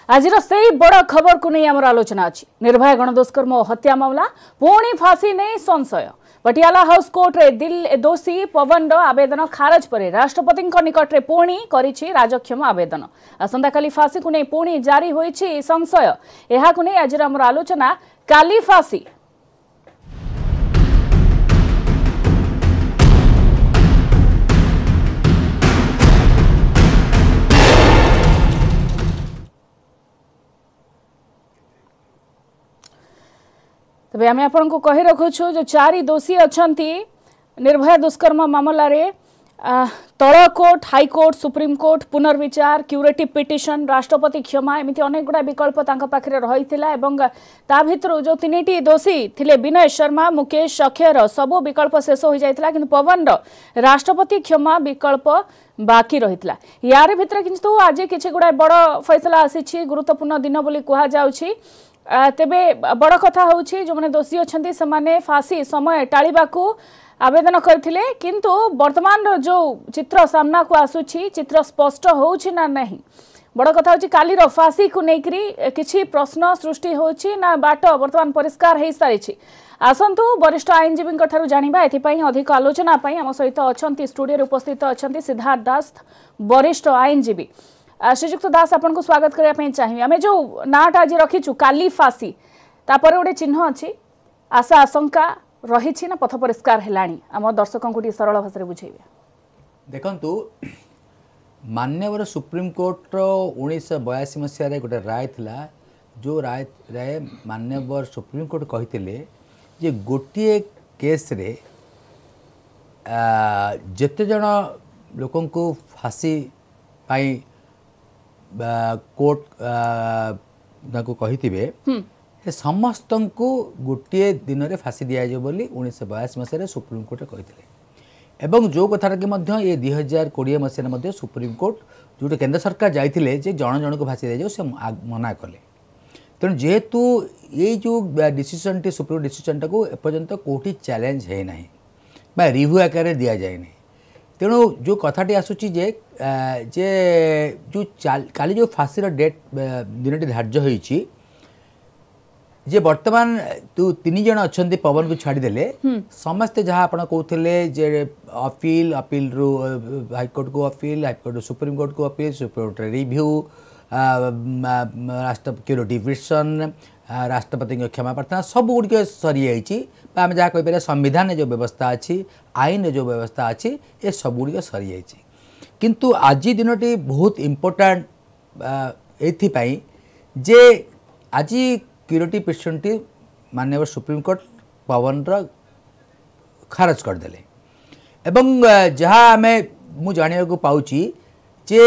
आज से बड़ खबर को नहीं आमर आलोचना अच्छी। निर्भया गणदुष्कर्म और हत्या मामला पुणी फांसी नहीं संशय। पटियाला हाउस कोर्ट रे दिल दोषी पवन आवेदन खारज पर राष्ट्रपति निकट में पुणी करिछि राजक्षम आवेदन। आसंता काली फांसी को नहीं पुणी जारी होइछि संशय। यह को नहीं आज आमर आलोचना काली फांसी। तबे आम आपको कही रखुछु जो 4 दोषी अछंती निर्भया दुष्कर्म मामला रे तल कोर्ट, हाईकोर्ट, सुप्रीम कोर्ट, पुनर्विचार, क्यूरेटिव पिटिशन, राष्ट्रपति क्षमा एमती अनेक गुड़ा विकल्प तांका पाखरे रहिथिला एवं ता भितरु जो 3टी दोषी थिले विनय शर्मा, मुकेश, अक्षर सबो विकल्प शेष हो जाइथिला किंतु पवन राष्ट्रपति क्षमा विकल्प बाकी रहिथिला। यार भितर किंतु आज किछि गुड़ा बड़ फैसला आसीछि, गुरुत्वपूर्ण दिन बोली कहा जाउछि। तेबे बड़ कथा होउछि जो माने दोषी अछंती समाने फांसी समय टाळिबाकू आवेदन करथिले किंतु वर्तमान जो चित्र सामना को आसुछि चित्र स्पष्ट होउछि ना नहीं। बड़ कथा होउछि कालीर फांसी को नेकरी किछि प्रश्न सृष्टि होउछि ना बाट वर्तमान परिष्कार हेइ सारिछि। आसंतु वरिष्ठ आईनजीवी ठारू जानिबा एथिपई अधिक आलोचना पई हम सहित अछंती स्टूडियो रे उपस्थित अछंती सिद्धार्थ दास वरिष्ठ आईनजीवी। श्रीजुक्त दास आपन को स्वागत करबा चाहिए। आमे जो नाट आज रखीचु काली फांसी तापर गोटे चिन्ह अच्छी आशा आशंका रही ना पथ परिष्कार हेलाणी आम दर्शकों को सरल भाषा बुझेबे। देखंतु मान्यवर सुप्रीम कोर्ट 1982 मसीह गोटे राय थिला जो राय मान्यवर सुप्रीम कोर्ट कहिथिले जे गोटे केस रे जेते जण लोकन को फांसी पाई कोर्ट कही समस्त को गोटे दिन में फांसी दि जाए बोली 1982 मसीह सुप्रीम कोर्ट कहते एवं जो कथा कि ये 2020 मसीह सुप्रीम कोर्ट जो केंद्र सरकार जाइए जन जन को फांसी दी जाए मना कले। तेणु जेहेतु ये जो डिसीजन टी सुप्रीम डिसीजन टाक एपर्यंत कौटी चैलेंज है ना रिव्यू आकार दि जाए ना। तेणु जो कथाटी आसूची जे जो काली जो फांसी डेट दिन धार्य होईची जे वर्तमान तो 3 जन अच्छा पवन को छाड़देले समस्ते जहाँ आप कहते जे अपील रू हाईकोर्ट को अपील, हाईकोर्ट सुप्रीम कोर्ट को अपील, सुप्रीम कोर्ट रिव्यू, राष्ट्र क्यूरेटिव पिटिशन, राष्ट्रपति क्षमा प्रार्थना सब गुड़िक सरी आम जहाँ कहीपर संविधान जो व्यवस्था अच्छी, आईन जो व्यवस्था अच्छी ये सब गुड़िक सरी जाइए। किंतु आज दिनटी बहुत इम्पोर्टाट एथिपाई जे आज क्यूरेटिव पिटिशन टी माननीय सुप्रीम कोर्ट पवन खारज करदेले एवं जहाँ आम मु जाना को पाउची जे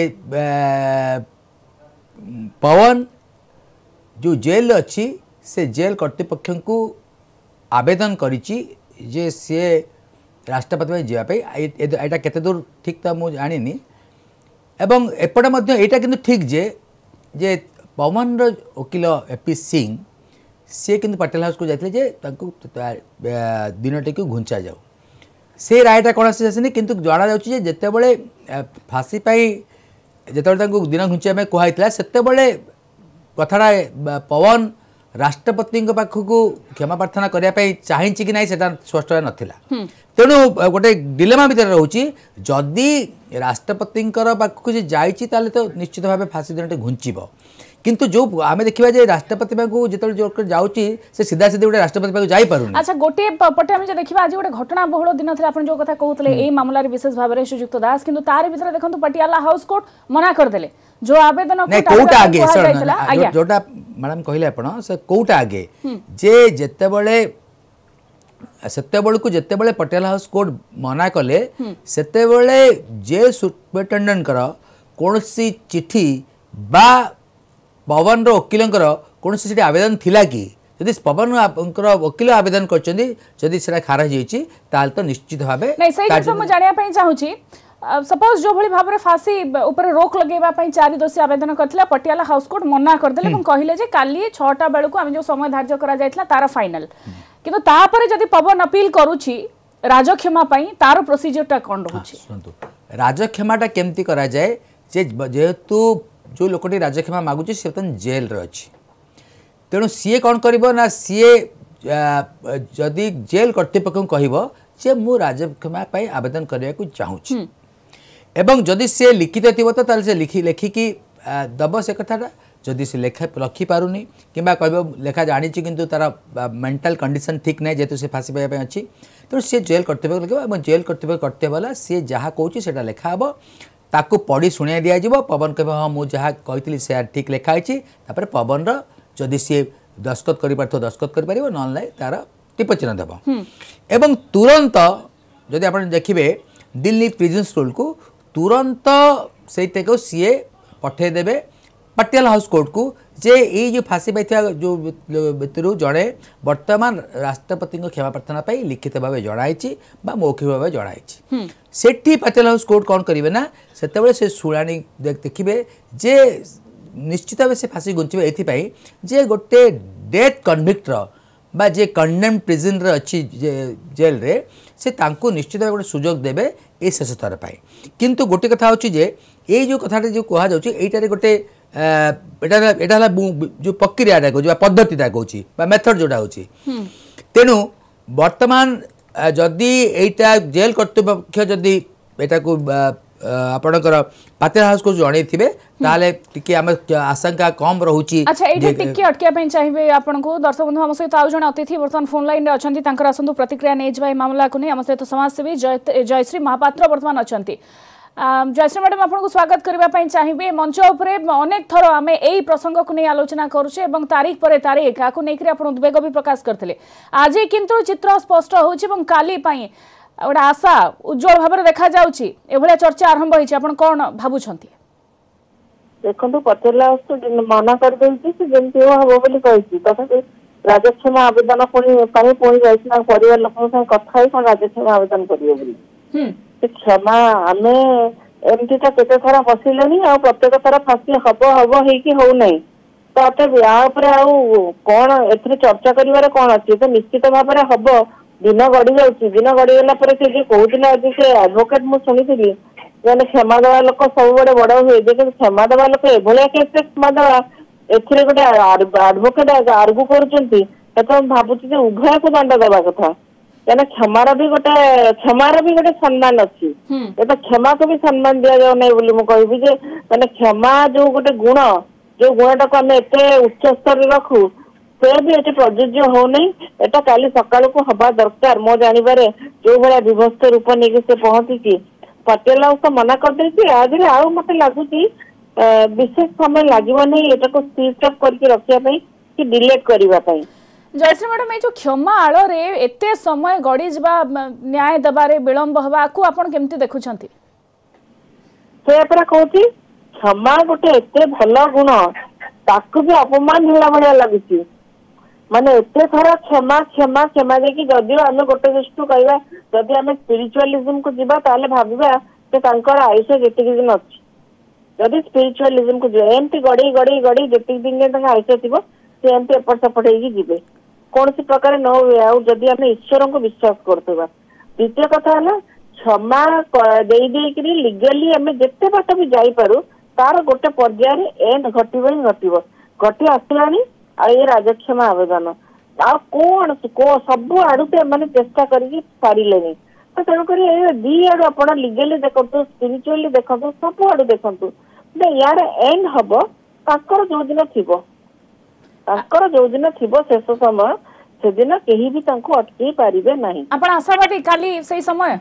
पवन जो जेल अच्छी से जेल कर्तृपक्ष को आवेदन करिछि जे से राष्ट्रपति में जावाई यहाँ केते दूर ठीक तो मुझे जानी एवं एपटे मध्य यहाँ किंतु ठीक जे पवन वकील एपी सिंह सी किंतु पटेल हाउस को जाते दिनटी को घुंचा जाऊ से रायटा कौन आसी किंतु जना जाऊँगी जिते बड़े फांसी जिते दिन घुंचा कहला से कथाटा पवन राष्ट्रपति पाखक क्षमा प्रार्थना करने चाहिए कि ना स्पष्ट नाला। तेणु गोटे डिलेमा भितर रोचे जदि राष्ट्रपति पाखक जाइए तो निश्चित भाव फांसी दिन घुंचब किंतु जो आम देखा जे राष्ट्रपति जो जाऊँगी से सीधा सीधे गोटे राष्ट्रपति पाक जाई पारुनी। अच्छा गोटे पटे आम देखा आज गोटे घटना बहुल दिन था जो कथा कहते ये मामला विशेष भाव में श्रीजुक्त दास किंतु तार भीतर देखो पटियाला हाउस कोर्ट मना करदेले जो आवेदन कोटा आगे जोटा मैडम कहले आपण से कोटा आगे जे जेतेबेले सेतेबेले को जेतेबेले पटियाला हाउस कोर्ट मना कले सेतेबेले जे सुपरिटेंडेंट कर कोनसी चिट्ठी बा पवन वकील कौन सी आवेदन थिला कि जदि पवन वकील आवेदन कर खारज होती तो निश्चित भाव जाना चाहूँगी सपोज जो भली भाव में फांसी ऊपर रोक लगेगा 4 दोषी आवेदन करथिला पटियाला हाउस कोर्ट मना करदेले कहले जे काली 6टा बेलू आम जो समय धार्य करा जायतला तार फाइनल किंतु तापर जदि पवन अपील करूची राजक्षमा तार प्रोसीजर टा कौन रोचे राजक्षमाटा केमती करा जाए जेहेतु जो लोकटी राजक्षमा मागुची से बर्तमान जेल रे अछि तेणु सीए कौन करिवो ना सीए जदि जेल कर्तृपक्ष को कहबो जे मु राजक्षमा पाई आवेदन करिया को चाहूची एवं जदि से लिखित थिबो तो ताल से लिखिकी दब से कथाटा जदि से लेखा रखी पारुनी किंबा कहबो लेखा जानी किंतु तार मेंटल कंडीशन ठीक नहीं जेतु से फांसी पाइबा अच्छी तो सी जेल कर्तव्य लिखा जेल कर्तव्य करते वाला सी जहाँ कौच से लेखा हे ताकू पढ़ी शुणा दि पवन कह हाँ मुझे जहाँ कही से ठीक लिखाई पवन रदि सी दस्खत कर दस्खत कर ना तार टिप चिन्ह देव एवं तुरंत जदि आप देखिए दिल्ली प्रिजन स्कूल को तुरंत से सीए पठेदेवे पटियाला हाउस कोर्ट को जे ये जो फांसी पाई जो भितर जड़े वर्तमान राष्ट्रपति क्षमा प्रार्थना पाई लिखित भाव जड़ाई मौखिक भाव जड़ाई सेठी पटियाला हाउस कोर्ट कौन करेंगे ना से शुणाणी देखिए जे निश्चित भाव से फांसी गुंचे ये जे गोटे डेथ कन्विक्टर बा जे कंडेम प्रिजन रे अच्छी जेल रे से तांको निश्चित भाव गोटे सुजोग देवे ये शेष थर पाए किंतु गोटे कथा होची जे ये जो कथा जो कह जाटारे गोटे एटा जो प्रक्रिया कह पद्धतिटा कह मेथड जोटा हो तेणु वर्तमान जदि एटा जेल कर्तृपक्ष जदि एटा को आपणकर पातेला हाउस को जणै थिबे ताले टिके हम आशंका कम रहउची। अच्छा एटा टिके अटकिया पय चाहिबे आपन को दर्शक बंधु हम सहित आउ जण अतिथि वर्तमान फोन लाइन रे अछंती तांकर असंतु प्रतिक्रिया नै जबाई मामला को नै हम सहित समाजसेवी जयश्री महापात्र वर्तमान अछंती। जयश्री मैडम आपको स्वागत करने चाहिए मंच उपरे अनेक थर आम यही प्रसंग को नहीं आलोचना करुचे और तारीख पर तारीख आपको लेकर आप उद्वेग भी प्रकाश करते आज किंतु चित्र स्पष्ट हो काली गोटे आशा उज्जवल भाव में देखा जाए चर्चा आरंभ हो कौन भावुंट देखो पटेला मना कर जमी हम तथा राजक्षमा आवेदन पुणी जाइए परिवार लोक कथा कौन राजक्षमा आवेदन करेंगे क्षमा आम एमती केते थर हसिले आ प्रत्येक थर फांसी हम हम होना तो अतः कौन ए चर्चा कर कौन अच्छी तो निश्चित भाव में हम दिन गड़ी दिन गड़ीगला कहते आज से एडवोकेट मुझे शुणी क्षमा देवा लोक सब बड़े बड़ हुए क्षमा देवा लोक एभलिया केस क्षमा देवा ए गोटे एडवोकेट आर्गु कर भावुँ उभय को दंड देवा कथा क्या क्षमार भी गोटे सम्मान अच्छी तो क्षमा को भी सम्मान दि जाऊ ना बोली मुझे मैंने क्षमा जो गोटे गुण जो गुणटा को आम एत उच्च स्तर रखू से भी ये प्रযোज्य हो नहीं एटा काली सकाल को हवा दरकार मो जानवर जो भाया विभस्त रूप नहीं से पहुंची पटेल हाउस तो मना कर आज मत लगुच विशेष समय लगे नहीं यहाँ स्पीड अप करके रखापी कि डिलेट करने जयश्री मैडम ये क्षमा आड़ रे एते समय गड़ी जा न्याय दबारे विलंब हवा को आपण केमती देखुछंती से परा कहूची क्षमा गोटे एते भल गुण ताकू भी अपमान होला भलिया लागुची माने एते थर क्षमा क्षमा क्षमा देखि जदि आम गोटे दृष्टि कहवा जदि आम स्पिरिचुअलिज्म को जीवा ताले भाबिबा जे तांकर आयुष जेतिक दिन अछि जदि स्पिरिचुअलिज्म को जे एमती गड़ी गड़ी गड़ी जेतिक दिन तांकर आयुष थिबो से एमती एपट सपट हेगी जीवे कौन सी प्रकार न हुए आदि आम ईश्वर को विश्वास करते द्वितीय कथा है क्षमा लीगली आम जिते बाट भी जापारू तार गोटे पर्यायर एंड घटव ही घटव घटी आसला ये राजक्षमा आवेदन आ कौन सब आड़ू मैंने चेष्टा करके सारे तो तेणुक दी आड़ आप लीगली देखु स्पिरिचुअली देखु सब आड़ू देखु यार एंड हम ताकर जो दिन थी जो दिन थी शेष समय से दिन कहीं भी अटकई पारे ना आशावादी काली से समय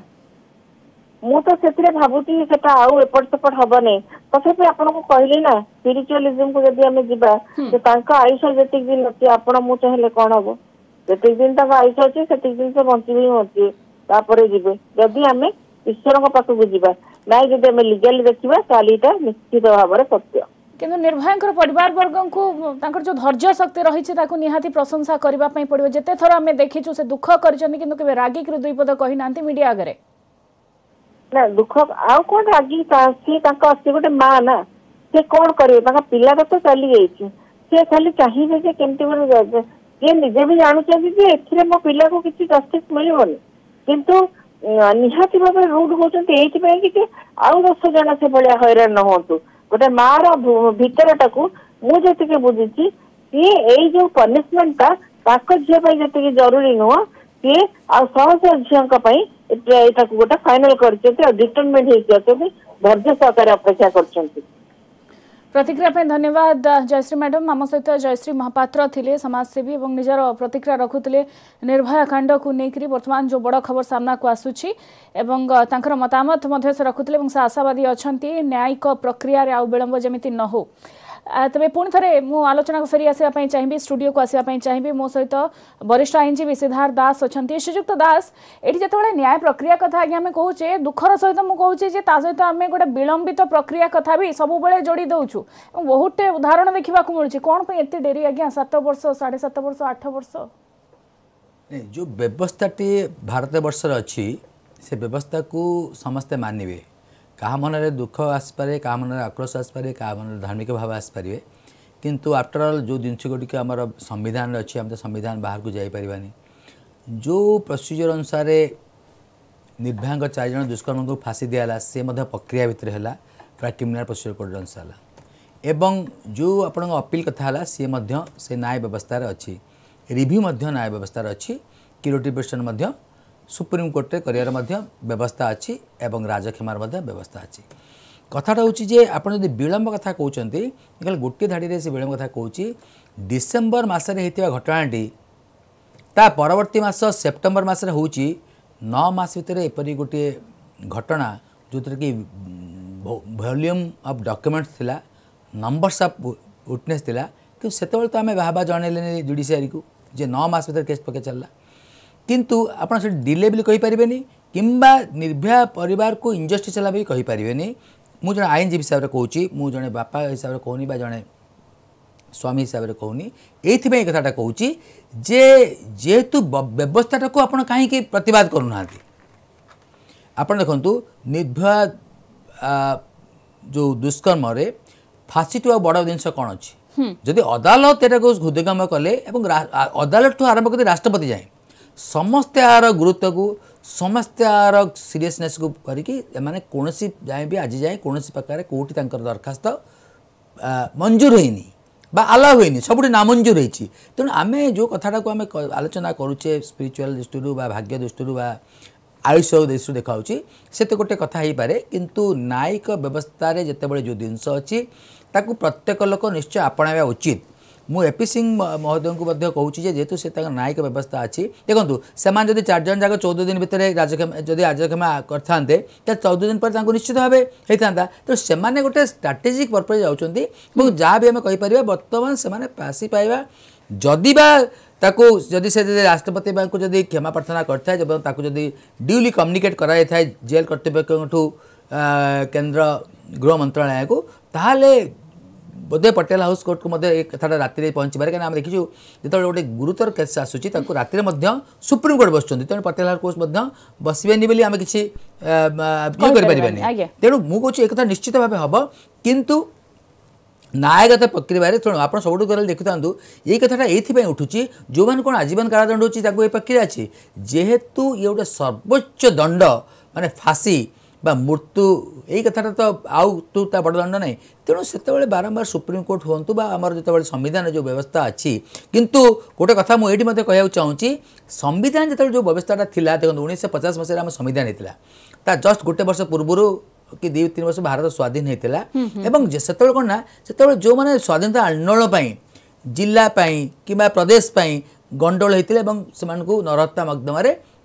मु तो से भावुची एपट सेपट हम नहीं तथापि आपको कहली ना स्पिरिचुअलिज्म को जब आम जा आयुष जी दिन अच्छी आप चाहे कौन हम जी दिन आयुष अच्छे से दिन से बचे ही बचे जी जदि आम ईश्वर पाखक जावा ना जब आम लीगली देखा तालीटा निश्चित भाव में सत्य किंतु निर्भया परिवार वर्ग को जो धैर्य शक्ति रही निहाती प्रशंसा करने पड़ो जिते थर आम देखीचु से दुख कर रागिक दुई पद कही ना मीडिया आगे ना दुख आउ कौन रागी सी गोटे माँ ना से कौन करेंगे पिला तो चली जाइए खाली चाहिए केमती ये निजे भी जानते मो पिला को किसी जस्टिस मिलबनी किंतु निहाती भाव रूट होती कि आउ 10 जन से भाया हैरान न हूँ गोटे मार भितरटाକୁ ମୁଁ ଯେତିକି ବୁଝିଛି ସିଏ ଏଇ ଯୋଉ ପନିଶମେଣ୍ଟ ତାଙ୍କ ଝିଅ ପାଇଁ ଯେତିକି ଜରୁରୀ ନୁହଁ ସିଏ ଆଉ ଶହ ଶହ ଝିଅଙ୍କ ପାଇଁ ଏଟାକୁ ଗୋଟେ ଫାଇନାଲ କରିଛନ୍ତି ଆଉ ଡିଟରମିନେଟ ହେଇକି ଅଛନ୍ତି ଧୈର୍ଯ୍ୟ ସହକାରେ ଅପେକ୍ଷା କରିଛନ୍ତି। प्रतिक्रिया पे धन्यवाद जयश्री मैडम। आम सहित जयश्री महापात्र थिले समाजसेवी और निजर प्रतिक्रिया रखुले निर्भया कांड को लेकर वर्तमान जो बड़ खबर सामना को आसूची एवं तांकर मतामत से रखुले से आशावादी अच्छा न्यायिक प्रक्रिया आउ विलंब जमी न हो। तेरे पुणी थे मु आलोचना को फेरी आसवाई चाहिए स्टूडियो को आसवाई चाहिए मो सहित वरिष्ठ आईनजीवी सिद्धार्थ दास अच्छा श्रीजुक्त दास ये जो न्याय प्रक्रिया कथा आगे आम कहे दुखर सहित मुझे सहित आम गोटे विलंबित प्रक्रिया कथा भी सब जोड़ी दौचु बहुत उदाहरण देखा मिलूँ कौन पे एत डेरी आज्ञा 7 वर्ष 7.5 वर्ष 8 वर्ष जो व्यवस्थाटी भारत वर्षर अच्छी से व्यवस्था को समस्ते मानवे क्या मन में दुख आसपे क्या मन में आक्रोश आसपे क्या मन में धार्मिक भाव आसपारे किंतु आफ्टर ऑल जो जिनस गुड़िक आम संविधान अच्छी आम तो संविधान बाहर को जापरि जो प्रोसीजर अनुसार निर्भया 4 जन दुष्कर्म को फांसी दिगला सी प्रक्रिया भितर है क्रिमिनल प्रोसीजर कोड अनुसार एवं जो आपण अपील कथा सी से न्याय व्यवस्था अच्छी रिव्यू न्याय व्यवस्था अच्छी क्यूरेटिव पिटिशन सुप्रीम कोर्ट में कर व्यवस्था अच्छी एवं राजक्षमार व्यवस्था अच्छी कथाटा हूँ आपड़ जब विलंब कथा कहते गोटे धाड़ी से विलंब कथा कहूँ डिसेम्बर मसरे होता घटनाटी ता परवर्ती मास सेप्टेम्बर मसरे हूँ 9 मास भितर एपरी गोटे घटना जो थी कि वॉल्यूम ऑफ डॉक्यूमेंट्स थिला नंबर्स ऑफ विटनेस थिला कि सेतबेले तो आम बाबा जनइले जुडिशियरी को जे 9 मास भितर केस पके चलला किंतु आप डिले भी कहींपारे किंबा निर्भया परिवार को इनजस्टिस है भी कहींपारे मुझे आईनजीवी हिसाब से कहूँ मुझे बापा हिसाब से कहूनी जड़े स्वामी हिसाब से कहूनी ये कथाटा कहूँ जे जेहेतु व्यवस्था को आप कहीं प्रतिवाद करूना आप देखु निर्भया जो दुष्कर्म फाँसी टू बड़ जिनस कौन अच्छी जदि अदालत एटा को हृदयंगम कले अदालत ठू आरंभ कर राष्ट्रपति जाए समस्ते यार गुरुत्व को समस्ते यार सीरियसनेस को करके कौन जाए भी आज जाए कौन प्रकार कौटी दरखास्त मंजूर होनी बा अलाउ होनी सब नामंजूर होती तेणु आम जो कथाटा को आम आलोचना करुचे स्पिरिचुअल दृष्टि भाग्य दृष्टि आयुष दृष्टि देखा से तो गोटे कथा हो पारे किंतु न्यायिक व्यवस्था जितेबाला जो जिनस अच्छी ताकू प्रत्येक लोक निश्चय अपनावा उचित मु एपी सिंह महोदय को कहूँ जेहेतु से न्यायिक व्यवस्था अच्छी देखो से 4 जन जाक 14 दिन भितर जदि राजक्षमा करते 14 दिन पर निश्चित भाव होता तो से गोटे स्ट्राटेजिक पर्पज जाऊँगी जहाँ भी आम कहीपर बर्तमान से फाँसी पाइबा जदि बा ताकू जदि से राष्ट्रपति को जदि क्षमा प्रार्थना करता है जदि ड्यूली कम्युनिकेट कराई था जेल कर्तृपक्ष केंद्र गृह मंत्रालय को ताहले बोधे पटेल हाउस कोर्ट को कथाटा राति पहुँचे कहीं देखीचु जो गोटे गुरुतर केस आसूँ राति सुप्रीम कोर्ट बस तेणु पटेल हाउस बसबेनि बोली आम किसी तेणु मुझे एक निश्चित भाव हम किंतु न्यायगत प्रक्रिया तेणु आप सब गले देखु था ये कथाटा ये उठुची जो मैंने कौन आजीवन कारादंड हो प्रक्रिया अच्छी जेहेतु ये गोटे सर्वोच्च दंड माने फाँसी बा मृत्यु यही कथाटा तो आउ तू ता बड़ दंड नहीं तेणु से बारंबार सुप्रीम कोर्ट हूँ बा आमर जो संविधान जो व्यवस्था अच्छी किंतु गोटे कथा मुझे कहना चाहूँगी संविधान जो जो व्यवस्थाटा था देखो 1950 मसीह संविधान होता ता जस्ट गोटे वर्ष पूर्व कि 2-3 वर्ष भारत स्वाधीन होता से कौन ना से जो मैंने स्वाधीनता आंदोलन जिलापाई कि प्रदेश गंडोल होते नरहत्या मकदमा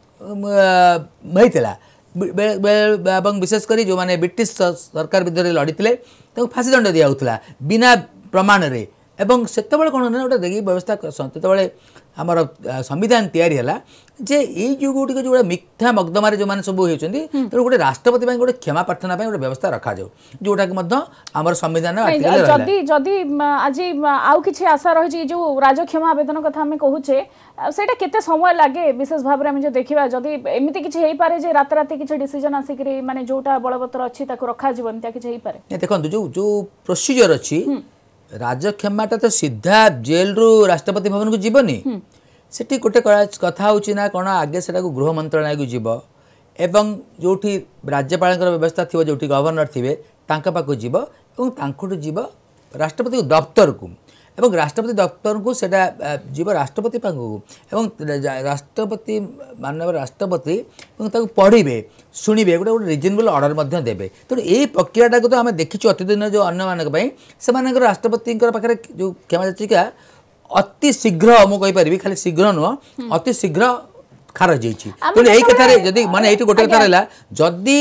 होता विशेषकर जो मैंने ब्रिटिश सरकार विरुद्ध लड़ी फाँसी दंड दि जाऊला बिना प्रमाण रे एवं से कौन ना गोटे देखिए व्यवस्था जो आमर संविधान तैयारी है जे ये गोटे जो मिथ्या मकदमा जो मैंने सब होती तेणु गोटे राष्ट्रपति गोटे क्षमा प्रार्थना गोटे व्यवस्था रखा जाऊ जोटा कि आमर संविधान जदि आज आउ कि आशा रही जो राजक्षमा आवेदन कथा आम कहूचे से केते समय लगे विशेष भाव में जो देखा जदि एमती किसी हो पारे रात राति किसी डिसीजन आसिक माने जोटा बलवत्तर अच्छी रखा किसी देखो जो प्रोसीजर अच्छी राजक्षमाटा तो सीधा जेल रु राष्ट्रपति भवन को जीवनी सेठी गोटे कथा होची ना कौन आगे से गृह मंत्रालय को जीव एवं जो राज्यपाल व्यवस्था थी जो गवर्नर थे पाक जीव ଏବଂ ତାଙ୍କଠୁ ଯିବ ରାଷ୍ଟ୍ରପତି ଦପ୍ତରକୁ ଏବଂ ରାଷ୍ଟ୍ରପତି ଦପ୍ତରକୁ ସେଟା ଯିବ ରାଷ୍ଟ୍ରପତି ପାଖକୁ ଏବଂ ରାଷ୍ଟ୍ରପତି ମାନ୍ୟବର ରାଷ୍ଟ୍ରପତି ଏବଂ ତାକୁ ପଢ଼ିବେ ଶୁଣିବେ ଗୋଟେ ରିଜନେବଲ୍ ଅର୍ଡ଼ର ମଧ୍ୟ ଦେବେ। ତେଣୁ ଏହି ପ୍ରକ୍ରିୟାଟାକୁ ତ ଆମେ ଦେଖିଛୁ ଅତୀଦିନ ଯେଉଁ ଅନ୍ୟମାନଙ୍କ ପାଇଁ ସେମାନଙ୍କର ରାଷ୍ଟ୍ରପତିଙ୍କର ପାଖରେ ଯେଉଁ କ୍ଷମାଯାଚିକା ଅତି ଶୀଘ୍ର ମୁଁ କହିପାରିବି ଖାଲି ଶୀଘ୍ର ନୁହଁ ଅତି ଶୀଘ୍ର ଖାରଜ ହେଇଛି। ତେଣୁ ଏଇ କଥାରେ ଯଦି ମାନେ ଏଇଠି ଗୋଟେ କଥା ରହିଲା ଯଦି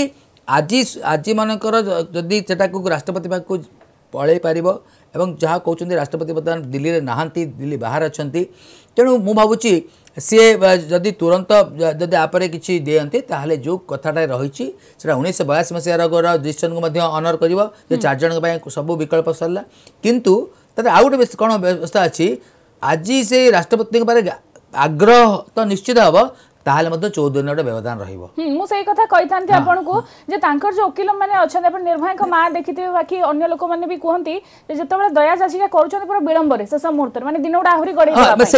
ଆଜି ମାନଙ୍କର ଯଦି ସେଟାକୁ ରାଷ୍ଟ୍ରପତି ପାଖକୁ ପଳେଇ ପାରିବ ଏବଂ ଯାହା କହୁଛନ୍ତି ରାଷ୍ଟ୍ରପତି ବର୍ତ୍ତମାନ ଦିଲ୍ଲୀରେ ନାହାନ୍ତି ଦିଲ୍ଲୀ ବାହାରେ ଅଛନ୍ତି ତେଣୁ ମୁଁ ଭାବୁଛି ସିଏ ଯଦି ତୁରନ୍ତ ଯଦି ଆପରେ କିଛି ଦିଅନ୍ତି ତାହେଲେ ଯେଉଁ କଥାଟା ରହିଛି ସେଟା 1982 ମସିହାର ଡିସିସନକୁ ମଧ୍ୟ ଅନର କରିବ ଯେ 4 ଜଣଙ୍କ ପାଇଁ ସବୁ ବିକଳ୍ପ ସରିଲା କିନ୍ତୁ ତାতে ଆଉ ଗୋଟେ କ'ଣ ବ୍ୟବସ୍ଥା ଅଛି ଆଜି ସେ ରାଷ୍ଟ୍ରପତିଙ୍କ ପାଖରେ ଆଗ୍ରହ ତ ନିଶ୍ଚିତ ହେବ ତାହେଲେ ମଧ୍ୟ 14 ଦିନ ଗୋଟେ ବ୍ୟବଧାନ ରହିବ। ମୁଁ ସେଇ କଥା କହିଥାନ୍ତି ଆପଣଙ୍କୁ ଯେ ତାଙ୍କର ଯୋଉ ଓକିଲ ମାନେ ଅଛନ୍ତି ଆପଣ ନିର୍ଭୟାଙ୍କ ମା ଦେଖିଥିବେ ବାକି ଅନ୍ୟ ଲୋକ ମାନେ ବି କୁହନ୍ତି ଯେ ଯେତେବେଳେ ଦୟା ଯାଚିକା କରୁଛନ୍ତି ପୁରା ବିଳମ୍ବରେ ଶେଷ ମୁହୂର୍ତ୍ତରେ ମାନେ ଦିନ ଗୁଡ଼ା ଆହୁରି ଗଡ଼େଇ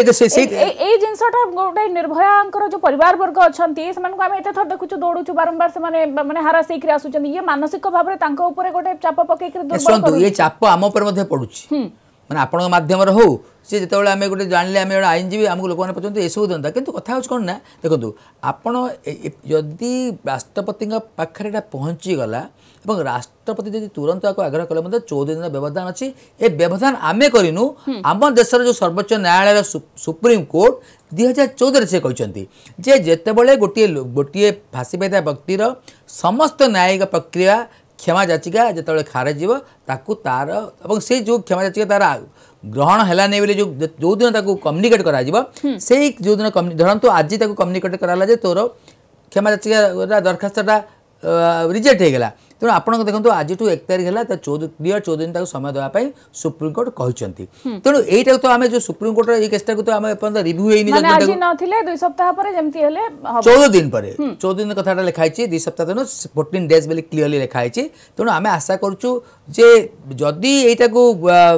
ଏଇ ଜିନିଷଟା ଗୋଟେ ନିର୍ଭୟାଙ୍କର ଯୋଉ ପରିବାର ବର୍ଗ ଅଛନ୍ତି ସେମାନଙ୍କୁ ଆମେ ଏତେ ଥର ଦେଖୁଛୁ ଦୌଡୁଛୁ ବାରମ୍ବାର ସେମାନେ ମାନେ ହାରାସ ହେଇକି ଆସୁଛନ୍ତି ଇଏ ମାନସିକ ଭାବରେ ତାଙ୍କ ଉପରେ ଗୋଟେ ଚାପ ପକେଇକି ଶୁଣନ୍ତୁ ଏ ଚାପ ଆମ ଉପରେ ମଧ୍ୟ ପଡୁଛି ମାନେ ଆପଣଙ୍କ ମାଧ୍ୟମରେ ହଉ ସେ ଯେତେବେଳେ ଆମେ ଗୋଟେ ଜାଣିଲେ ଆମେ ଗୋଟେ ଆଇନଜୀବୀ ଆମକୁ ଲୋକମାନେ ପର୍ଯ୍ୟନ୍ତ ଏସବୁ ଦିଅନ୍ତା କିନ୍ତୁ କଥା ହେଉଛି କ'ଣ ନା ଦେଖନ୍ତୁ ଆପଣ ଯଦି ରାଷ୍ଟ୍ରପତିଙ୍କ ପାଖରେ ଏଇଟା ପହଞ୍ଚିଗଲା ଏବଂ ରାଷ୍ଟ୍ରପତି ଯଦି ତୁରନ୍ତ ଆକୁ ଆଗ୍ରହ କଲେ ମଧ୍ୟ 14 ଦିନର ବ୍ୟବଧାନ ଅଛି ଏ ବ୍ୟବଧାନ ଆମେ କରିନୁ ଆମ ଦେଶର ଯେଉଁ ସର୍ବୋଚ୍ଚ ନ୍ୟାୟାଳୟର ସୁପ୍ରିମକୋର୍ଟ 2014ରେ ସେ କହିଛନ୍ତି ଯେ ଯେତେବେଳେ ଗୋଟିଏ ଫାଶୀ ପାଇଥିବା ବ୍ୟକ୍ତିର ସମସ୍ତ ନ୍ୟାୟିକ ପ୍ରକ୍ରିୟା क्षमा याचिका जो खारिज हो ताकू तार और से जो क्षमा याचिका तार ग्रहण है नहीं जो जो दिन ताकू कम्युनिकेट करा से जो दिन धरतु आज कम्युनिकेट कराला जे तोर क्षमा याचिका दरखास्तटा रिजेक्ट हो गला तेणु आप देखो आज 1 तारिख है 14 दिन समय देवाई सुप्रीमकोर्ट कहते तेणु यहीटा तो आम जो सुप्रीमकोर्ट ये केसटा तो आम रिव्यू दुई सप्ताह 14 दिन पर 14 दिन कथा लिखाई 2 सप्ताह दिन 14 डेज बोली क्लीयरली लिखाई तेणु आम आशा करुचु जे जदि यहीटा को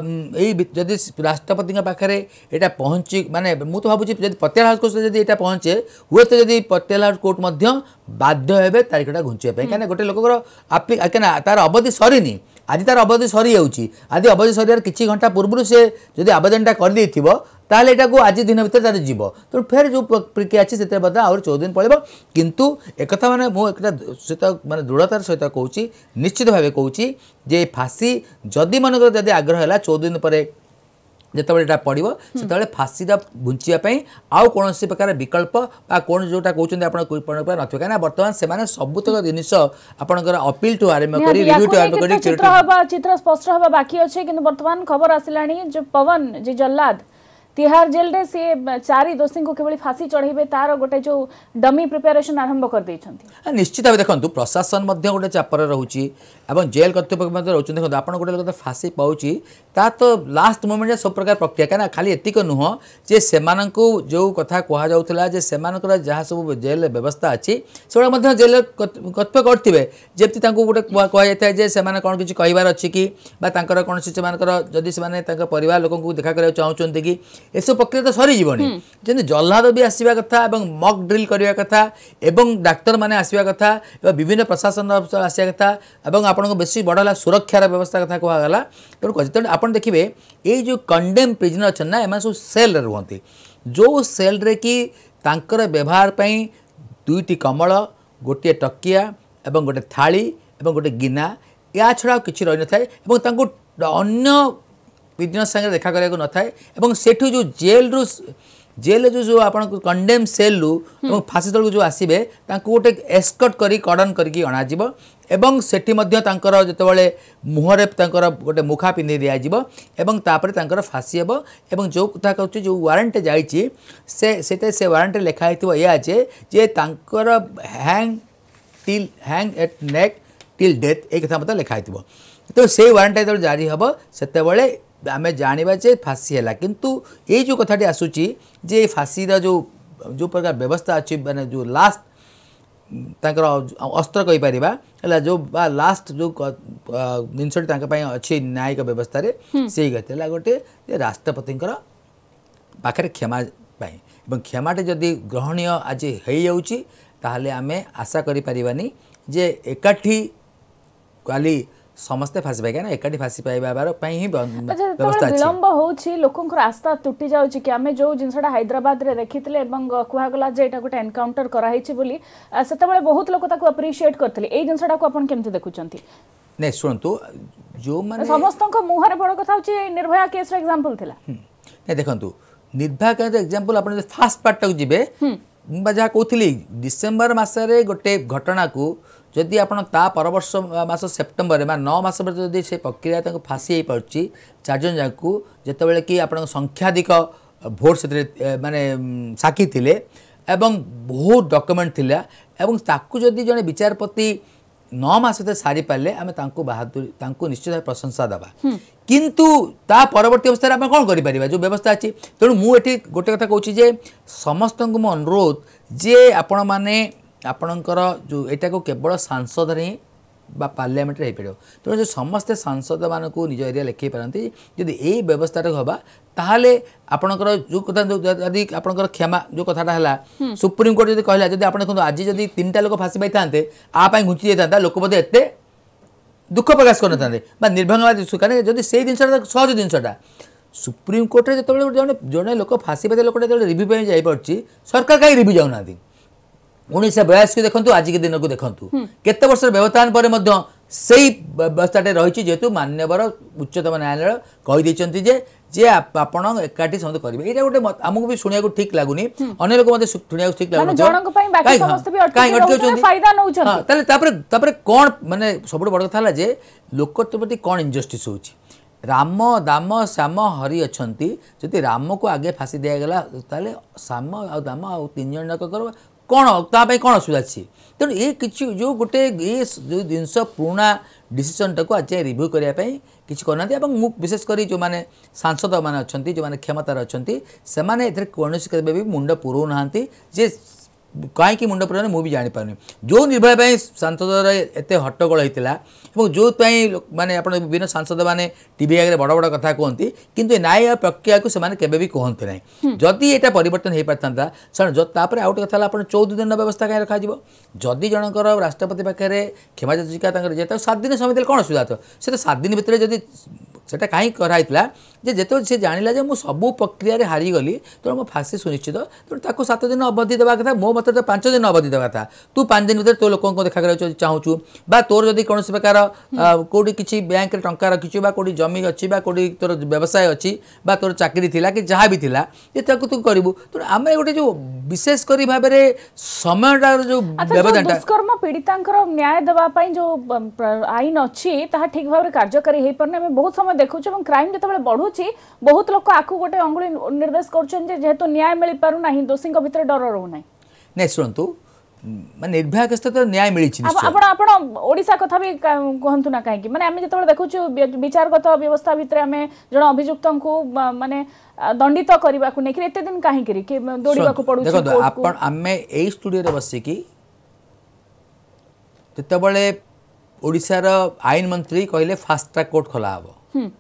जदि राष्ट्रपति पाखे यहाँ पहुँची माने मुझे तो भावुँ पटियाला हाउस कोर्ट जब यहाँ पहुँचे हुए तो जब पटियाला हाउस कोर्ट बाध्य हे तारीखटा घुंचाई कहीं गोटे लोक तार अवधि सरीनी आज तार अवधि सरी जाऊँगी आज अवधि सर किसी घंटा पूर्व से जब आवेदनटा कर ताल यहाँ आज दिन भर तार जीव तेणु फेर जो प्रक्रिया अच्छी से आहुरी 14 दिन पड़े किंतु एक मैंने मुझे सहित मानते दृढ़तार सहित कहूँ निश्चित भाव कहूँ जे फाँसी जदि मन जब आग्रह है 14 दिन पर जिते यहाँ पड़ो से फाँसीटा घुंचापी आउ कौन प्रकार विकल्प कौन जोटा कहते हैं ना कहीं बर्तमान से सबुतक जिनिस आपंकर अपील टू आरंभ कर चित्र स्पष्ट हवा बाकी अच्छे कि बर्तमान खबर आसला जो पवन जी जल्लाद तिहार जेल रे से 4 दोषी को केवल फाँसी चढ़े तार गोटे जो डमी प्रिपेरेशन आरंभ कर देइछंती निश्चित भाव देखो प्रशासन गोटे चापर रोचे जेल कर्तृपक्ष रोच देखो आप गोटे लोग फाँसी पाऊँगी ता तो लास्ट मोमेंट सब प्रकार प्रक्रिया कहीं खाली एतिक नुह जे से जो कथा कहला जे से जहाँ सब जेल व्यवस्था अच्छी से जेल कर्तव्य करते जमी गोटे कहुए जे से कौन किसी कहार अच्छी कि कौन से जदि से परिवार लोक देखा करने चाहते कि एसब प्रक्रिया तो सरीजनी जमी जल्लाद भी आसवा कथा मक ड्रिल करने कथा डाक्तर मैंने आसवा कथा विभिन्न प्रशासन आसवा कथा आपको बेसी बड़ा सुरक्षार व्यवस्था कथा कहगला तेणु आप देखिए ये जो कंडेम प्रिजनर अच्छा ना एम सब सेल रुहति जो सेल रे कि तांकर व्यवहार पर 2टी कमल गोटे टकिया एवं गोटे थाली एवं गोटे गिना या छड़ा किसी रही न था अन्य प्रिजनर संगे देखा करने को न था सेठू जो जेल जो आप कंडेम सेल रु फाँसी तल जो आसवे गोटे एस्कॉर्ट करी कड़न करके अणाजिब एवं सेठी जितेबाला मुहरे गोटे मुखा पिंधि दिज्पर फाँसी हे जो कथा कहूँ जो वारंट जाइए से वारंट लिखाई या जे hang at neck till death एक कथा मतलब लिखाई तो से वारंट जो जारी हम से आम जाना जे फाँसी है किंतु ये जो कथाटी आसूची जे फाँसीर जो जो प्रकार व्यवस्था अच्छी माने जो लास्ट तांकर अस्त्र कहीपर है जो लास्ट जो जिनसटी अच्छी न्यायिक व्यवस्था से कहते गोटे राष्ट्रपति पाखे क्षमा पाई क्षमाटे जदि ग्रहणीय आज हो जाऊँगी ताहले आमे आशा करि परिबानी जे एकाठी काली समस्ते फाँसी पाए कहीं एकाठी फाँसी पाइबार ही अच्छा व्यवस्था जेतेबेले विलंब होउछि लोकंकर आस्था टूटी जाउछि कि आमे जो जिनसटा हैदराबाद रे देखितले एवं कुहागला जे एटा गोटे एनकाउंटर करा हिछि बोली सेतेबेले बहुत लोक ताको अप्रिशिएट करथिले एई जिनसटा को अपन केमते देखुचंती नहीं शुणु जो माने समस्त मुहर बड़ कथा होछि निर्भया केस रे एग्जांपल थिला नहीं देखंतु निर्भया केस एग्जांपल अपन फास्ट पार्ट तक जिबे जहाँ कहती डिसेम्बर मसरे गोटे घटना को जदि आप परवर्ष मास सेप्टेम्बर में 9 मास जदि से प्रक्रिया फाँसी हो पार्टी 4 जन जाक जिते बड़े कि आप संख्याधिक भोट से माने साक्षी थिले एवं बहुत डॉक्यूमेंट थिला एवं ताकू जदि जने विचारपति 9 मास सारी पारे आम बहादुरी निश्चित भाव प्रशंसा दबा किंतु ता परवर्ती अवस्था आम कौन कर जो व्यवस्था अच्छी तेणु मुझे गोटे कथा कहूँ समस्त मो अनुरोध जे आपण मैंने आपणकर जो यहाँ को केवल सांसद ही पार्लियामेंट हो पार तेणु जो समस्ते सांसद मान निज एरिया लिखे पारती जदि यही व्यवस्था हम ताहले आपणकर जो कथा यदि आपणकर क्षमा जो कथाटा है सुप्रीम कोर्ट जब कहला जब आप देखो आज जब 3टा लोक फाँसी पाई था आप घुंची जाता लोक बोधे एत दुख प्रकाश करना निर्भंग कहीं जब से जिनसा सहज जिनसा सुप्रीम कोर्ट जो जड़े लोक फाँसी पाई लोक रिव्यू जापार सरकार कहीं रिव्यू जाऊना 1982 को देखो आज के दिन को देखो केते वर्ष व्यवधान पर सही व्यवस्था रही जेहेतु मान्यवर उच्चतम न्यायालय कहीदे जे आपण एकाठी समस्त करेंगे ये गोटे आमको भी शुणा ठीक लगुनि अन्य लोग शुणा ठीक लगुन कौन माने सब बड़ कथा है लोक प्रति कौन इनजस्टिस हो राम दाम श्याम हरि अच्छा जदि राम को आगे फाँसी दिगला ताले श्याम आ दाम आ 3 जन जाक कर कौन तापाई कौन असुविधा अच्छी तेणु ये किसी जो गोटे ये जो जिनस पुराणा डिसीजन टाक आज रिव्यू करने किसी करना विशेषकर जो मैंने सांसद मैंने अच्छा जो मैंने क्षमतार अच्छा से कौन भी मुंड पुरौ ना जे कहीं मुंड पुराने मुझे जापारे जो निर्भया सांसद एत हट्टगोल होता जो माने आप विभिन्न सांसद मैंने टीवी आगे बड़ बड़ कथा कहते किंतु न्याय प्रक्रिया को से भी कहते ना जदि यहाँ परिवर्तन हो पाता शरण आउ गए कथा आप 14 दिन व्यवस्था कहीं रखा जदि जनकर राष्ट्रपति पाखे क्षमा याचिका 7 दिन समय कौन असुविधा था से 7 दिन भितर जदि सेटा कहीं कराइला जो सी जाना जो मुझे सबू प्रक्रिया हारीगली तेणु मो फाँसी सुनिश्चित तेणु 7 दिन अवधि देवा कथा मो मत 5 दिन अवधि देवा कथा तू 5 दिन भर तो लोक देखा कर चाहूँ बा तोर जदि कौन प्रकार कौटी किसी बैंक टंका रखी कौटी जमी अच्छी कौटी तोर व्यवसाय अच्छी तोर चाकरी थिला कि जहाँ भी थिला तू करूँ तेणु आम गोटे जो विशेषकर भाव में समयटा जो व्यवधान दुष्कर्म पीड़िता न्याय देवाई जो आईन अच्छी ठीक भाव में कार्यकारी हो पारे बहुत समय देखुँ क्राइम जो बढ़ुची बहुत लोग आखु गोटे अंगुली निर्देश करेतु न्याय मिल पारना दोषी भीतर डर रोना नहीं शुणु मैं निर्भया केस तो न्याय मिली ओडिशा कथा भी कहतु ना कहीं माने आम जो देखु विचारगत व्यवस्था भितर आम जन अभियुक्त को माने दंडित करने को लेकिन एते दिन कहीं दौड़ा पड़ू देखो आम यही स्टूडियो बसिकी जितेबले ओडिशार आईन मंत्री कहले फास्ट ट्रैक कोर्ट खोला हम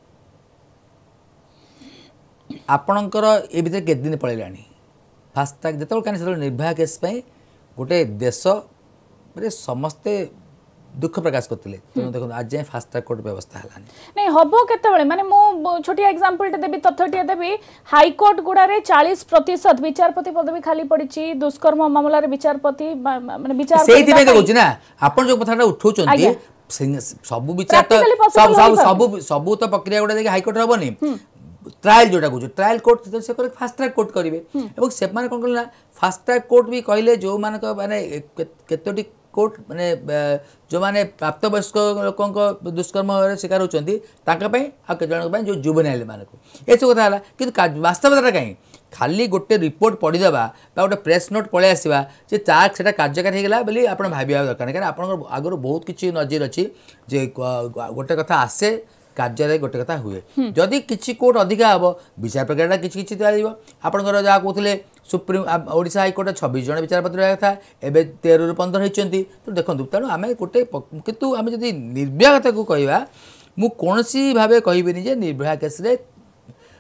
आपणकर ये भीतर केते दिन पड़ेलानी फास्ट ट्रैक जो कहीं निर्भया केस गोटे देश समस्ते दुख प्रकाश करते तेणु देखो आज जाए फास्ट ट्रैक कोर्ट व्यवस्था है नहीं हम केतबेले माने मो छोटिया एग्जांपल देबी तथ्यटिया देबी हाईकोर्ट गुड़ारे 40% विचारपति पदवी खाली पड़ी दुष्कर्म मामला विचारपति माने विचार सेही में कहूँ ना आपन जो कथाटा उठाउछन्ती सब विचार सब तो प्रक्रिया गुड़ा देखिए हाईकोर्ट हेनी ट्रायल जोटा कह ट्रायल कोर्ट से फास्ट ट्रैक कोर्ट करेंगे और से कौन कले फास्ट ट्रैक कोर्ट भी कहले जो माने केतोटी कोर्ट माने जो माने प्राप्तवयस्क लोक दुष्कर्म शिकार होती जन जो जुवेनाइल मान ये सब कथा है कि वास्तवता कहीं खाली गोटे रिपोर्ट पढ़ीदेवा गोटे प्रेस नोट पलि आसवा से कार्यकारी होगा बोली आप भाव दरकार कहीं आप आगुरी बहुत किसी नजर अच्छी जे गोटे कथा आसे कार्य गोटे कथा हुए जदि किसी कोर्ट अधिका हम विचार प्रक्रिया किसी दिज्व आपंकर जहाँ कहते सुप्रीम ओडिशा हाईकोर्ट 26 जन विचारपति रहा था एवं 13 ରୁ 15 होती तो देखो तेणु आम गोटे कितु आम जब निर्भया कथा को कहवा मुझे कौन भाव कहबी जे निर्भया केस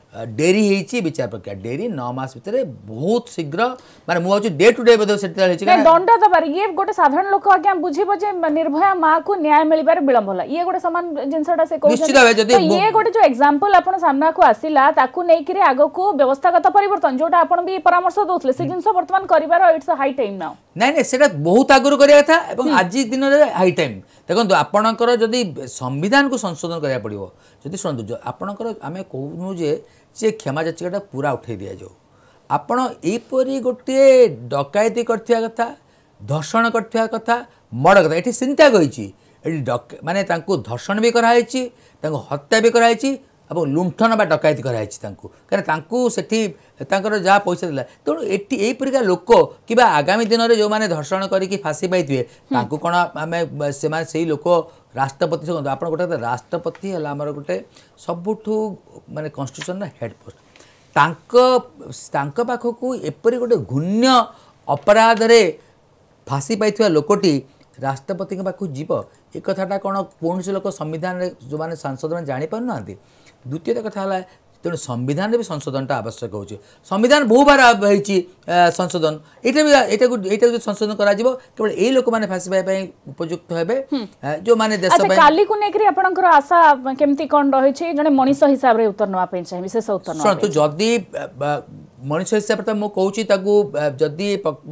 डेरी होती विचार प्रक्रिया डेरी 9 मास भितर बहुत शीघ्र माने मु भावुँ डे टू डे बोध से दंड दबार ये गोटे साधारण लोक आज्ञा बुझीबो जे निर्भया माँ को न्याय मिलबार विलंब होला ये गोटे समान जिनसटा से ये गोटे जो एग्जांपल आपण सामना को आसिला ताकू नै कि आगो को व्यवस्थागत परिवर्तन जोटा आपण भी परामर्श दोथले से जिंस वर्तमान करिवार इट्स हाई टाइम नाउ नहीं सेटा बहुत आगुर करिया था एवं आज दिन रे हाई टाइम देखो आपणकर जदि संविधान को संशोधन करिया पड़िबो जदि सुनतु आपणकर आमे कहू जे क्षमा याचिका पूरा उठे दि जाऊ आपण एपरी गोटे डकायती करथिया कथा धर्षण करथिया कथा मर्डर कथा एठी चिंता कहिछि एठी माने तांको धर्षण भी कराइछि तांको हत्या भी कराइछि और लुंठन बा डकायती कराइछि तांको कारण तांको सेठी तांकर जा पैसा दिला तेणु एठी एई परिका लोक किबा आगामी दिन रे जो माने धर्षण करिकि फांसी पाइथिबे तांको कोन आमे से माने सेही लोक राष्ट्रपति से आपण गोटे राष्ट्रपति है आमर गोटे सबुठू माने कॉन्स्टिट्यूशन हेड पोस्ट तांको पाखकू एपरी गोटे घूण्य अपराध रे फांसी पाइथिबा लोकटी राष्ट्रपति के पाखु जीव ए कथाटा कौन कौन से लोक संविधान जो माने सांसद मैंने जानी पार ना द्वितीय कथा है तेणु संविधान भी संशोधनटा आवश्यक हो संविधान बहु बार संशोधन ये संशोधन करा केवल यही लोक मैंने फांसी पाई उपयुक्त हे जो माने देश काली को लेकर आपनकर आशा केमती कोन रही जने मनीष हिसाब रे उत्तर नवा पे चाहिए विशेष उत्तर नवा तो जदी मनीष हिसाब रे मु कहूची ताकू जदी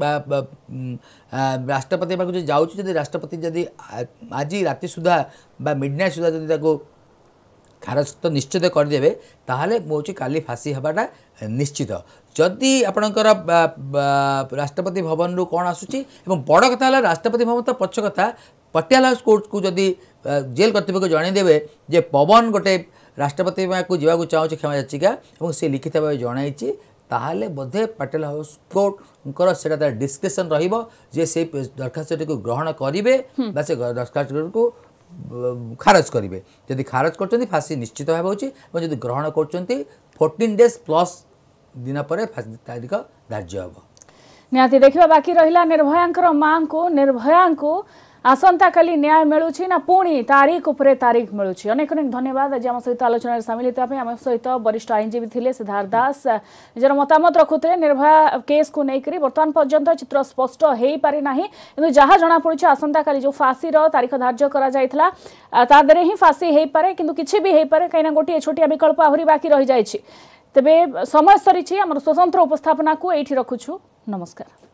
राष्ट्रपति पाखु जाउची जदी राष्ट्रपति जदी आज राति सुधा बा मिडनाइट सुधा जदी ताकू खारज तो निश्चित करदे ताहले मोची काली फांसी हबाटा निश्चित जदि आपणकर राष्ट्रपति भवन रु कौन आसुची एवं बड़ कथा है राष्ट्रपति भवन तो पक्ष कथा पटियाला हाउस कोर्ट को जदि जेल कर्तृपक्ष जनईदेवे जे पवन गोटे राष्ट्रपति को जावाक चाहूँ क्षमा याचिका और से लिखित भाव जनई ताहले बोधे पटियाला हाउस कोर्ट से डिस्कशन रे से दरखास्त को ग्रहण करेंगे से दरखास्त को खारज करेंगे जदि खारज कर फांसी निश्चित भाव होती ग्रहण कर 14 डेज प्लस दिन पर फांसी तारीख धार्य हम निहाती देखा बाकी रहा निर्भया माँ को निर्भया को आसंता काली न्याय मिलूँ ना पुणी तारीख उपरे तारीख मिलूँ अनेक अनेक धन्यवाद आज आम सहित आलोचना सामिल होता आम सहित वरिष्ठ आईनजीवी थे सिद्धार्थ दास निजर मतामत रखुते निर्भया केस को लेकर बर्तमान पर्यंत चित्र स्पष्ट हो पारि ना कि जहाँ जना पड़ी आसंता काली जो फांसी तारीख धार्य कर ही फांसी हो पारे कि किसी भी हो पारे कहीं गोटे छोटिया विकल्प आहरी बाकी रही जाए तेबे समय सरी आम स्वतंत्र उपस्थापना को ये रखुछु नमस्कार।